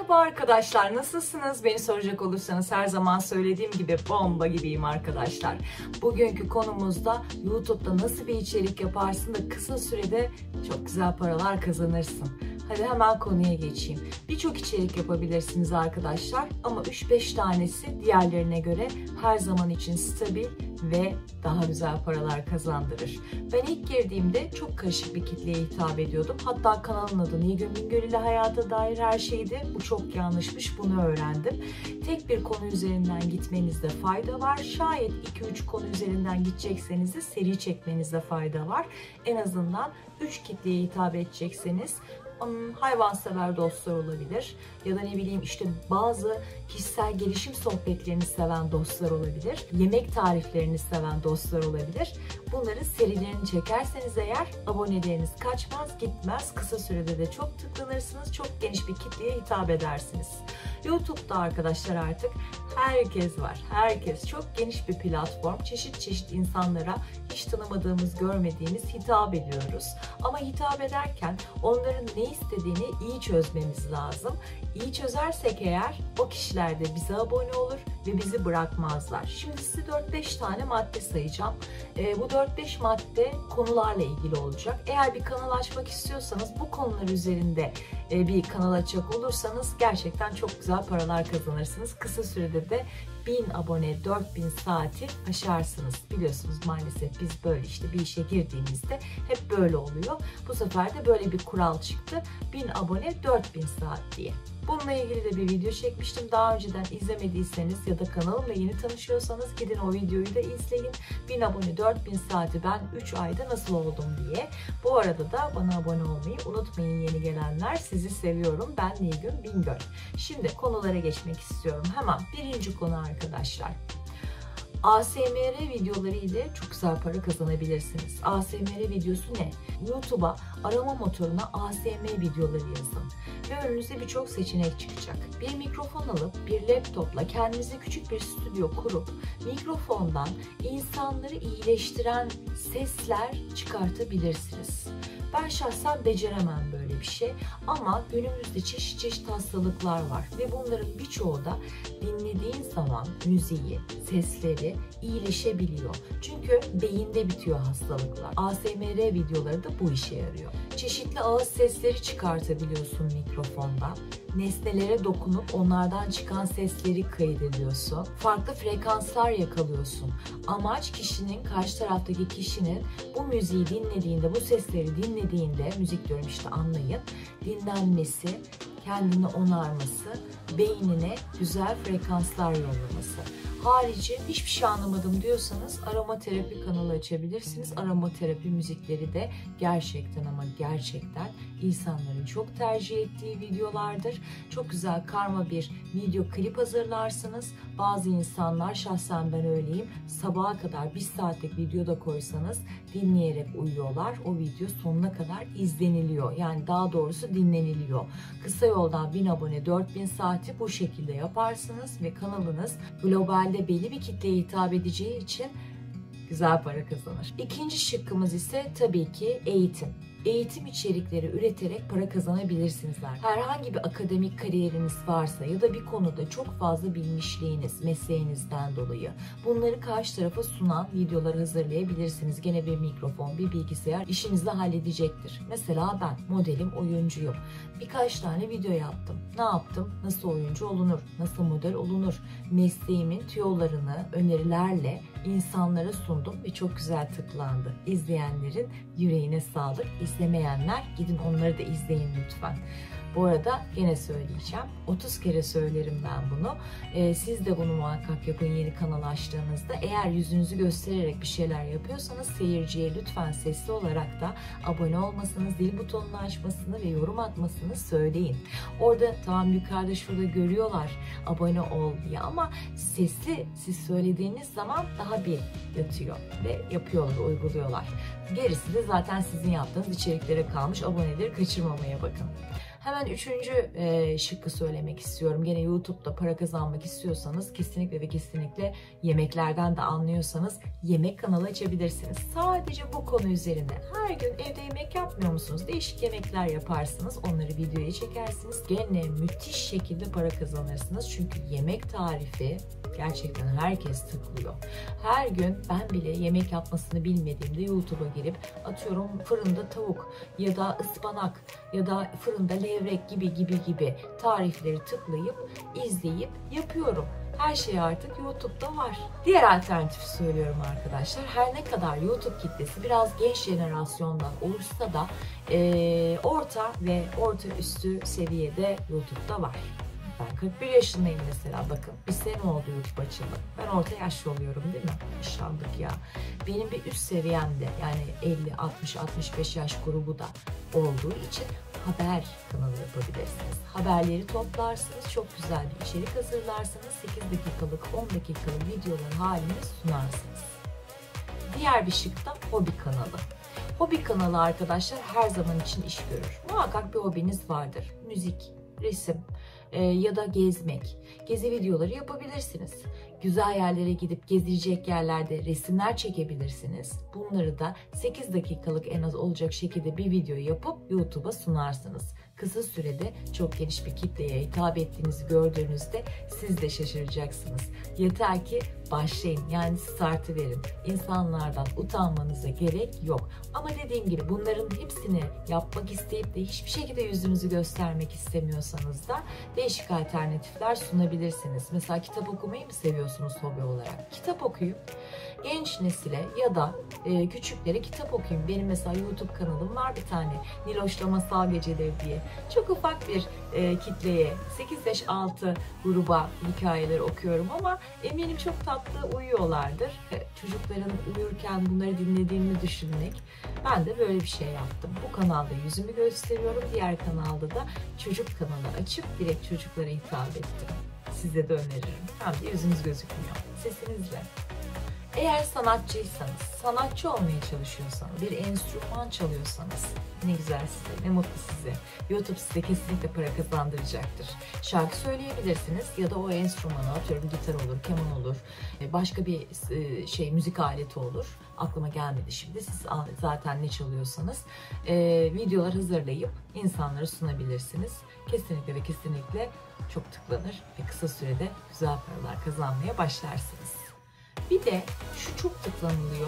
Merhaba arkadaşlar, nasılsınız? Beni soracak olursanız her zaman söylediğim gibi bomba gibiyim arkadaşlar. Bugünkü konumuzda YouTube'da nasıl bir içerik yaparsın da kısa sürede çok güzel paralar kazanırsın. Hadi hemen konuya geçeyim. Birçok içerik yapabilirsiniz arkadaşlar ama 3-5 tanesi diğerlerine göre her zaman için stabil ve daha güzel paralar kazandırır. Ben ilk girdiğimde çok karışık bir kitleye hitap ediyordum. Hatta kanalın adı Nilgün Bingöl ile hayata dair her şeydi. Bu çok yanlışmış, bunu öğrendim. Tek bir konu üzerinden gitmenizde fayda var. Şayet 2-3 konu üzerinden gidecekseniz de seri çekmenizde fayda var. En azından 3 kitleye hitap edecekseniz hayvansever dostlar olabilir ya da ne bileyim işte bazı kişisel gelişim sohbetlerini seven dostlar olabilir, yemek tariflerini seven dostlar olabilir. Bunların serilerini çekerseniz eğer aboneleriniz kaçmaz gitmez, kısa sürede de çok tıklanırsınız, çok geniş bir kitleye hitap edersiniz. YouTube'da arkadaşlar artık herkes var. Herkes, çok geniş bir platform. Çeşit çeşit insanlara hiç tanımadığımız, görmediğimiz hitap ediyoruz. Ama hitap ederken onların ne istediğini iyi çözmemiz lazım. İyi çözersek eğer o kişiler de bize abone olur ve bizi bırakmazlar. Şimdi size 4-5 tane madde sayacağım. Bu 4-5 madde konularla ilgili olacak. Eğer bir kanal açmak istiyorsanız bu konular üzerinde bir kanal açacak olursanız gerçekten çok güzel paralar kazanırsınız. Kısa sürede de 1000 abone, 4000 saati aşarsınız. Biliyorsunuz maalesef biz böyle işte bir işe girdiğimizde hep böyle oluyor. Bu sefer de böyle bir kural çıktı. 1000 abone, 4000 saat diye. Bununla ilgili de bir video çekmiştim. Daha önceden izlemediyseniz ya da kanalımla yeni tanışıyorsanız gidin o videoyu da izleyin. 1000 abone, 4000 saati ben 3 ayda nasıl oldum diye. Bu arada da bana abone olmayı unutmayın yeni gelenler. Sizi seviyorum. Ben Nilgün Bingöl. Şimdi konulara geçmek istiyorum. Hemen birinci konu arkadaşlar. ASMR videoları ile çok güzel para kazanabilirsiniz. ASMR videosu ne? YouTube'a arama motoruna ASMR videoları yazın ve önünüze birçok seçenek çıkacak. Bir mikrofon alıp bir laptopla kendinize küçük bir stüdyo kurup mikrofondan insanları iyileştiren sesler çıkartabilirsiniz. Ben şahsen beceremem böyle bir şey ama günümüzde çeşit çeşit hastalıklar var ve bunların birçoğu da dinlediğin zaman müziği, sesleri iyileşebiliyor. Çünkü beyinde bitiyor hastalıklar. ASMR videoları da bu işe yarıyor. Çeşitli ağız sesleri çıkartabiliyorsun mikrofondan. Nesnelere dokunup onlardan çıkan sesleri kaydediyorsun. Farklı frekanslar yakalıyorsun. Amaç kişinin, karşı taraftaki kişinin bu müziği dinlediğinde, bu sesleri dinlediğinde, müzik diyorum işte anlayın, dinlenmesi, kendini onarması, beynine güzel frekanslar yollaması. Harici hiçbir şey anlamadım diyorsanız aromaterapi kanalı açabilirsiniz. Aromaterapi müzikleri de gerçekten ama gerçekten insanların çok tercih ettiği videolardır. Çok güzel karma bir video klip hazırlarsınız. Bazı insanlar, şahsen ben öyleyim, sabaha kadar 1 saatlik video da koysanız dinleyerek uyuyorlar. O video sonuna kadar izleniliyor. Yani daha doğrusu dinleniliyor. Kısa yoldan 1000 abone, 4000 saati bu şekilde yaparsınız ve kanalınız globalde belli bir kitleye hitap edeceği için güzel para kazanır. İkinci şıkkımız ise tabii ki eğitim. Eğitim içerikleri üreterek para kazanabilirsiniz. Herhangi bir akademik kariyeriniz varsa ya da bir konuda çok fazla bilmişliğiniz, mesleğinizden dolayı bunları karşı tarafa sunan videolar hazırlayabilirsiniz. Gene bir mikrofon, bir bilgisayar işinizi halledecektir. Mesela ben modelim, oyuncuyum. Birkaç tane video yaptım. Ne yaptım? Nasıl oyuncu olunur? Nasıl model olunur? Mesleğimin tüyolarını, önerilerle insanlara sundum ve çok güzel tıklandı. İzleyenlerin yüreğine sağlık. İzlemeyenler gidin onları da izleyin lütfen. Bu arada yine söyleyeceğim. 30 kere söylerim ben bunu. Siz de bunu muhakkak yapın yeni kanal açtığınızda. Eğer yüzünüzü göstererek bir şeyler yapıyorsanız seyirciye lütfen sesli olarak da abone olmasını, zil butonunu açmasını ve yorum atmasını söyleyin. Orada tamam yukarıda şurada görüyorlar abone ol diye ama sesli siz söylediğiniz zaman daha bir yatıyor ve yapıyorlar, uyguluyorlar. Gerisi de zaten sizin yaptığınız içeriklere kalmış. Aboneleri kaçırmamaya bakın. Hemen üçüncü şıkkı söylemek istiyorum. Gene YouTube'da para kazanmak istiyorsanız kesinlikle ve kesinlikle yemeklerden de anlıyorsanız yemek kanalı açabilirsiniz. Sadece bu konu üzerine her gün evde yemek yapmıyor musunuz? Değişik yemekler yaparsınız. Onları videoya çekersiniz. Gene müthiş şekilde para kazanırsınız. Çünkü yemek tarifi gerçekten herkes tıklıyor. Her gün ben bile yemek yapmasını bilmediğimde YouTube'a girip atıyorum fırında tavuk ya da ıspanak ya da fırında levrek gibi tarifleri tıklayıp izleyip yapıyorum. Her şey artık YouTube'da var. Diğer alternatifi söylüyorum arkadaşlar. Her ne kadar YouTube kitlesi biraz genç jenerasyondan olursa da orta ve orta üstü seviyede YouTube'da var. Ben 41 yaşındayım mesela, bakın. Bir sene oldu YouTube açıldı. Ben orta yaşlı oluyorum değil mi? Yaşlandık ya. Benim bir üst seviyemde yani 50, 60, 65 yaş grubu da olduğu için haber kanalı yapabilirsiniz. Haberleri toplarsınız, çok güzel bir içerik hazırlarsınız. 8 dakikalık, 10 dakikalık videolar halinde sunarsınız. Diğer bir şık da hobi kanalı. Hobi kanalı arkadaşlar her zaman için iş görür. Muhakkak bir hobiniz vardır. Müzik, resim ya da gezmek. Gezi videoları yapabilirsiniz. Güzel yerlere gidip gezilecek yerlerde resimler çekebilirsiniz. Bunları da 8 dakikalık en az olacak şekilde bir video yapıp YouTube'a sunarsınız. Kısa sürede çok geniş bir kitleye hitap ettiğinizi gördüğünüzde siz de şaşıracaksınız. Yeter ki başlayın, yani startı verin. İnsanlardan utanmanıza gerek yok. Ama dediğim gibi bunların hepsini yapmak isteyip de hiçbir şekilde yüzünüzü göstermek istemiyorsanız da değişik alternatifler sunabilirsiniz. Mesela kitap okumayı mı seviyorsunuz hobi olarak? Kitap okuyun. Genç nesile ya da küçüklere kitap okuyun. Benim mesela YouTube kanalım var bir tane. Niloş'la Masal Geceleri diye. Çok ufak bir kitleye, 8-5-6 gruba hikayeler okuyorum ama eminim çok tatlı uyuyorlardır. Çocukların uyurken bunları dinlediğini düşünmek. Ben de böyle bir şey yaptım. Bu kanalda yüzümü gösteriyorum. Diğer kanalda da çocuk kanalı açıp direkt çocuklara hitap ettim. Size de öneririm. Hem de yüzünüz gözükmüyor. Sesinizle. Eğer sanatçıysanız, sanatçı olmaya çalışıyorsanız, bir enstrüman çalıyorsanız ne güzel size, ne mutlu size. YouTube size kesinlikle para kazandıracaktır. Şarkı söyleyebilirsiniz ya da o enstrümanı, atıyorum gitar olur, keman olur, başka bir müzik aleti olur. Aklıma gelmedi şimdi. Siz zaten ne çalıyorsanız videolar hazırlayıp insanlara sunabilirsiniz. Kesinlikle ve kesinlikle çok tıklanır ve kısa sürede güzel paralar kazanmaya başlarsınız. Bir de şu çok tıklanılıyor,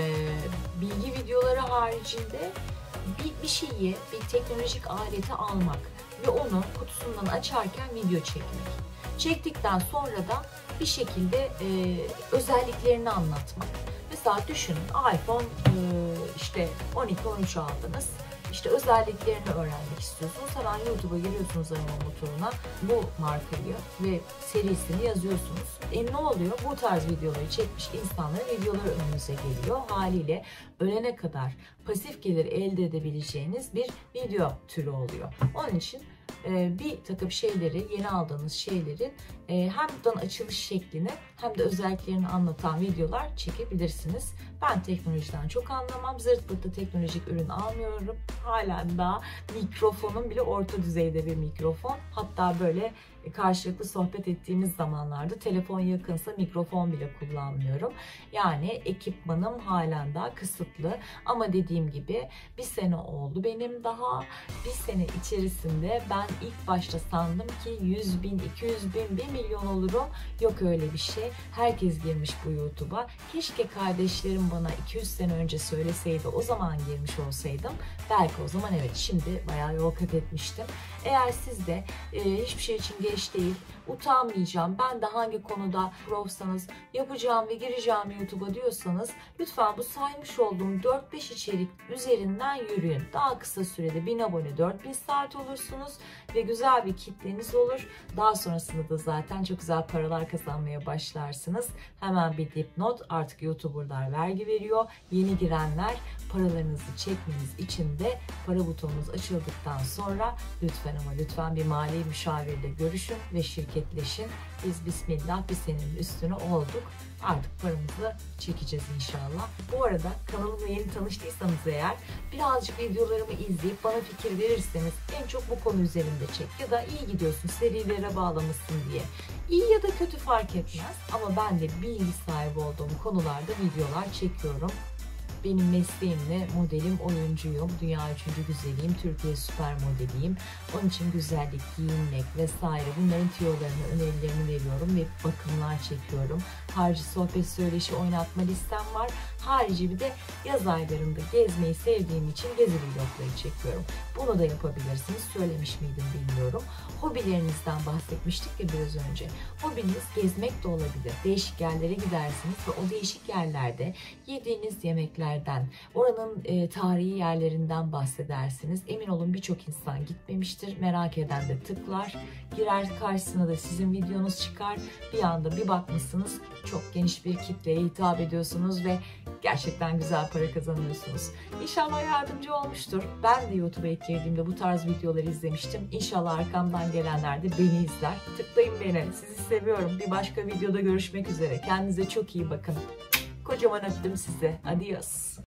bilgi videoları haricinde bir şeyi, bir teknolojik aleti almak ve onu kutusundan açarken video çekmek. Çektikten sonra da bir şekilde özelliklerini anlatmak. Mesela düşünün, iPhone işte 12-13 aldınız. İşte özelliklerini öğrenmek istiyorsunuz. Hemen YouTube'a giriyorsunuz arama motoruna bu markayı ve serisini yazıyorsunuz. Ne oluyor? Bu tarz videoları çekmiş insanların videoları önünüze geliyor. Haliyle ölene kadar pasif gelir elde edebileceğiniz bir video türü oluyor. Onun için bir takım şeyleri, yeni aldığınız şeylerin hem buradan açılış şeklini hem de özelliklerini anlatan videolar çekebilirsiniz. Ben teknolojiden çok anlamam. Zırt pırtı teknolojik ürün almıyorum. Halen daha mikrofonum bile orta düzeyde bir mikrofon. Hatta böyle karşılıklı sohbet ettiğimiz zamanlarda telefon yakınsa mikrofon bile kullanmıyorum. Yani ekipmanım halen daha kısıtlı. Ama dediğim gibi bir sene oldu benim daha. Bir sene içerisinde ben ilk başta sandım ki 100 bin, 200 bin, 1 milyon olurum. Yok öyle bir şey. Herkes girmiş bu YouTube'a. Keşke kardeşlerim bana 200 sene önce söyleseydi, o zaman girmiş olsaydım. Belki o zaman evet, şimdi bayağı yol kat etmiştim. Eğer siz de hiçbir şey için geç değil, utanmayacağım, ben de hangi konuda profsanız yapacağım ve gireceğim YouTube'a diyorsanız lütfen bu saymış olduğum 4-5 içerik üzerinden yürüyün. Daha kısa sürede 1000 abone, 4000 saat olursunuz ve güzel bir kitleniz olur. Daha sonrasında da zaten çok güzel paralar kazanmaya başlarsınız. Hemen bir dipnot, artık YouTuber'lar vergi veriyor. Yeni girenler paralarınızı çekmeniz için de para butonunuz açıldıktan sonra lütfen ama lütfen bir mali müşavirle görüşün ve şirketleşin. Biz bismillah bir senenin üstüne olduk. artık paramızı çekeceğiz inşallah. Bu arada kanalımla yeni tanıştıysanız eğer birazcık videolarımı izleyip bana fikir verirseniz en çok bu konu üzerinde çek ya da iyi gidiyorsun serilere bağlamışsın diye. İyi ya da kötü fark etmez ama ben de bilgi sahibi olduğum konularda videolar çekiyorum. Benim mesleğimle modelim, oyuncuyum, dünya üçüncü güzeliyim, Türkiye süper modeliyim. Onun için güzellik, giyinmek vesaire bunların tüyolarını, önerilerini veriyorum ve bakımlar çekiyorum. Harici sohbet, söyleşi, oynatma listem var. Harici bir de yaz aylarında gezmeyi sevdiğim için gezi vlogları çekiyorum. Bunu da yapabilirsiniz. Söylemiş miydim bilmiyorum. Hobilerinizden bahsetmiştik ya biraz önce. Hobiniz gezmek de olabilir. Değişik yerlere gidersiniz ve o değişik yerlerde yediğiniz yemeklerden, oranın tarihi yerlerinden bahsedersiniz. Emin olun birçok insan gitmemiştir. Merak eden de tıklar. Girer karşısına da sizin videonuz çıkar. Bir anda bir bakmışsınız çok geniş bir kitleye hitap ediyorsunuz ve gerçekten güzel para kazanıyorsunuz. İnşallah yardımcı olmuştur. Ben de YouTube'a ilk girdiğimde bu tarz videoları izlemiştim. İnşallah arkamdan gelenler de beni izler. Tıklayın beni. Sizi seviyorum. Bir başka videoda görüşmek üzere. Kendinize çok iyi bakın. Kocaman öptüm sizi. Adios.